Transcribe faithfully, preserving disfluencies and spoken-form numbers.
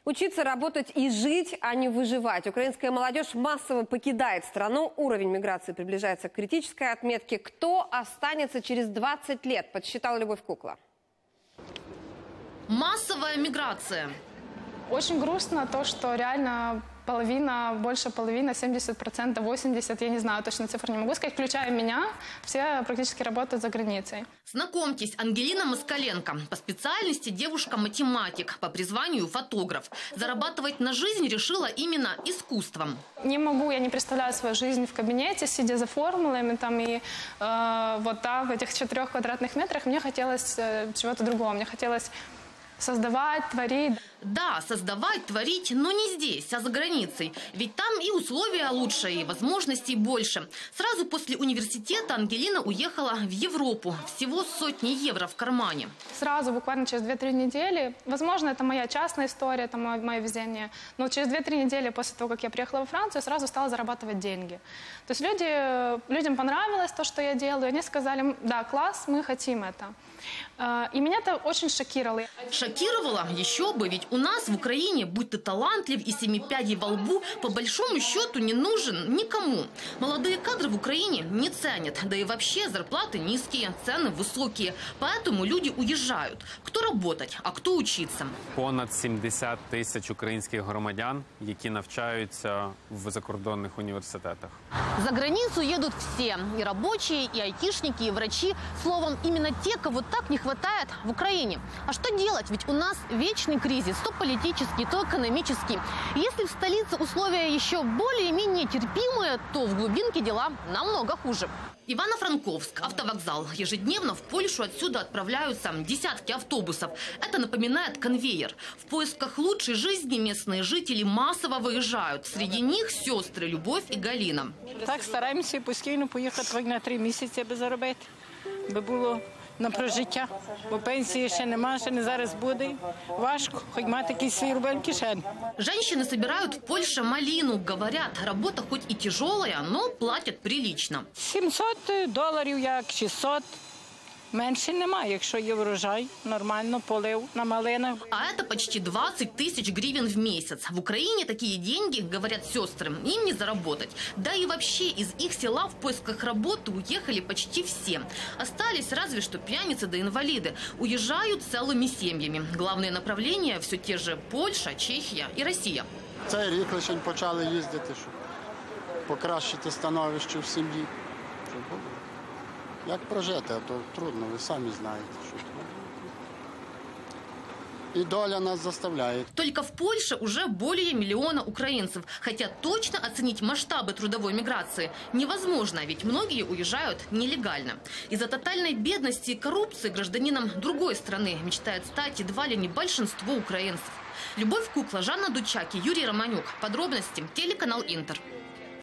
Учиться, работать и жить, а не выживать. Украинская молодежь массово покидает страну. Уровень миграции приближается к критической отметке. Кто останется через двадцать лет, подсчитала Любовь Кукла. Массовая миграция. Очень грустно то, что реально половина, больше половины, семьдесят процентов, восемьдесят процентов, я не знаю, точно цифру не могу сказать, включая меня, все практически работают за границей. Знакомьтесь, Ангелина Москаленко. По специальности девушка-математик, по призванию фотограф. Зарабатывать на жизнь решила именно искусством. Не могу, я не представляю свою жизнь в кабинете, сидя за формулами там и э, вот так, в этих четырех квадратных метрах. Мне хотелось э, чего-то другого, мне хотелось создавать, творить. Да, создавать, творить, но не здесь, а за границей. Ведь там и условия лучше, и возможностей больше. Сразу после университета Ангелина уехала в Европу. Всего сотни евро в кармане. Сразу, буквально через две-три недели, возможно, это моя частная история, это мое, мое везение, но через две-три недели после того, как я приехала во Францию, я сразу стала зарабатывать деньги. То есть люди, людям понравилось то, что я делаю, они сказали, да, класс, мы хотим это. И меня это очень шокировало. Шокировало? Еще бы, ведь у нас в Украине, будь ты талантлив и семи пядей во лбу, по большому счету не нужен никому. Молодые кадры в Украине не ценят, да и вообще зарплаты низкие, цены высокие. Поэтому люди уезжают. Кто работать, а кто учиться. Понад сімдесят тисяч українських громадян, які навчаються в закордонних університетах. За границу едут все. И рабочие, и айтишники, и врачи. Словом, именно те, кого так не хватает в Украине. А что делать? Ведь у нас вечный кризис. То политический, то экономический. Если в столице условия еще более-менее терпимые, то в глубинке дела намного хуже. Ивано-Франковск, автовокзал. Ежедневно в Польшу отсюда отправляются десятки автобусов. Это напоминает конвейер. В поисках лучшей жизни местные жители массово выезжают. Среди них сестры Любовь и Галина. Так, стараємося постійно поїхати на три місяці, аби заробити, аби було на прожиття. Бо пенсії ще нема, ще не зараз буде. Важко, хоч мати якийсь свій рубль в кишені. Женщины собирают в Польше малину. Говорят, работа хоть и тяжелая, но платят прилично. сімсот доларів, як шістсот. Менше немає, якщо є врожай, нормально, полив на малинах. А это почти двадцать тысяч гривен в месяц. В Украине такие деньги, говорят сестры, им не заработать. Да и вообще из их села в поисках работы уехали почти все. Остались разве что пьяницы да инвалиды. Уезжают целыми семьями. Главные направления все те же Польша, Чехия и Россия. Цей рік лише почали їздити, щоб покращити становище в сім'ї. Як прожити, а то трудно, ви самі знаєте. Що и доля нас заставляет. Только в Польше уже более миллиона украинцев. Хотя точно оценить масштабы трудовой миграции невозможно, ведь многие уезжают нелегально. Из-за тотальной бедности и коррупции гражданином другой страны мечтает стать едва ли не большинство украинцев. Любовь Кукла, Жанна Дучаки, Юрий Романюк. Подробности телеканал Интер.